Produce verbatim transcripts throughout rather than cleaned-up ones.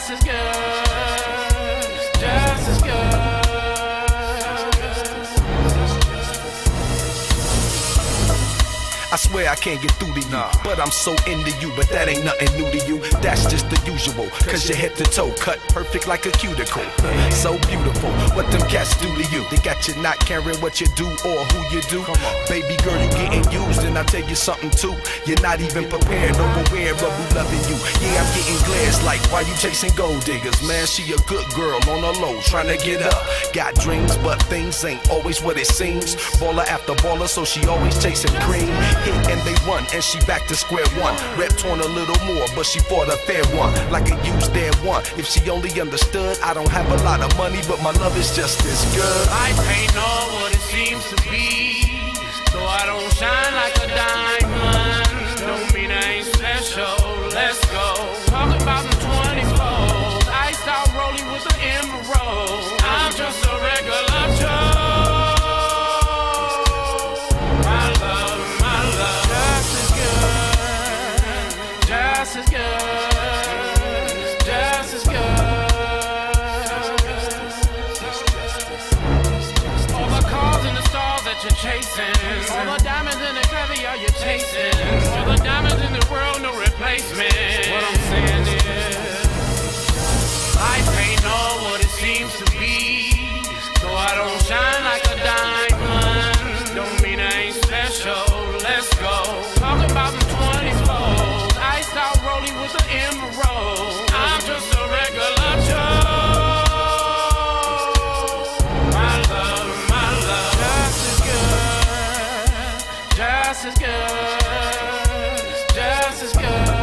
just as good, just as good. I swear I can't get through to you, nah. But I'm so into you, but that ain't nothing new to you. That's just the usual, cause your head to toe cut perfect like a cuticle. So beautiful, what them cats do to you? They got you not caring what you do or who you do. Baby girl, you getting used, and I tell you something too. You're not even prepared or aware of who loving you. Yeah, I'm getting glares like, why you chasing gold diggers? Man, she a good girl on the low, trying to get up. Got dreams, but things ain't always what it seems. Baller after baller, so she always chasing cream. Hit and they run, and she back to square one. Rep torn a little more, but she fought a fair one. Like a used dead one. If she only understood, I don't have a lot of money, but my love is just as good. Life ain't all what it seems to be, so I don't shine like a diamond. Don't mean I ain't special, let's go. Talk about the twenty-fours, iced out rolling with the emerald. I'm just a regular Joe. Just as good, just as good. All the cars and the stars that you're chasing, all the diamonds and the caviar you're chasing, all the diamonds in the world, no replacement. What I'm saying is, life ain't all what it seems to be, so I don't shine like a diamond. Don't mean I ain't special, let's go. Talk about the twenty-fours, iced out rolling with the emerald. I'm just a regular Joe. My love, my love, just as good, just as good, just as good.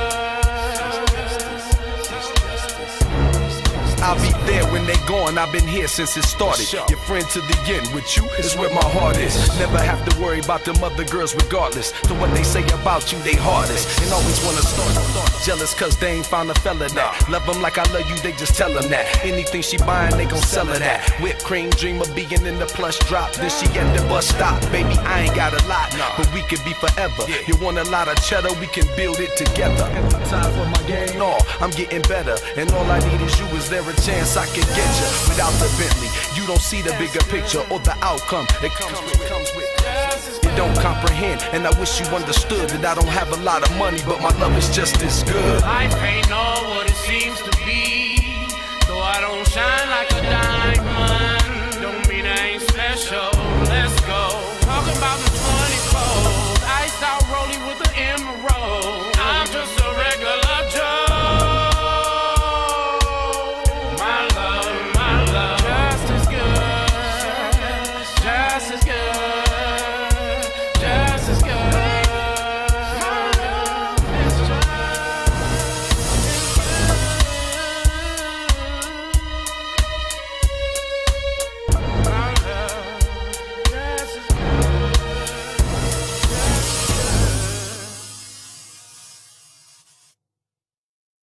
I'll be there when they gone, I've been here since it started. Your friend to the end, with you is where my heart is. Never have to worry about them other girls regardless. To what they say about you, they hardest. And always wanna start, jealous cause they ain't found a fella that love them like I love you, they just tell them that. Anything she buying, they gon' sell her that. Whipped cream, dream of being in the plush drop. Then she at the bus stop. Baby, I ain't got a lot, but we could be forever. You want a lot of cheddar, we can build it together. Time for my game, no, I'm getting better. And all I need is you. Is there a chance I can get you? Without the Bentley, you don't see the bigger picture or the outcome it comes with. You don't comprehend, and I wish you understood that I don't have a lot of money, but my love is just as good. Life ain't all what it seems to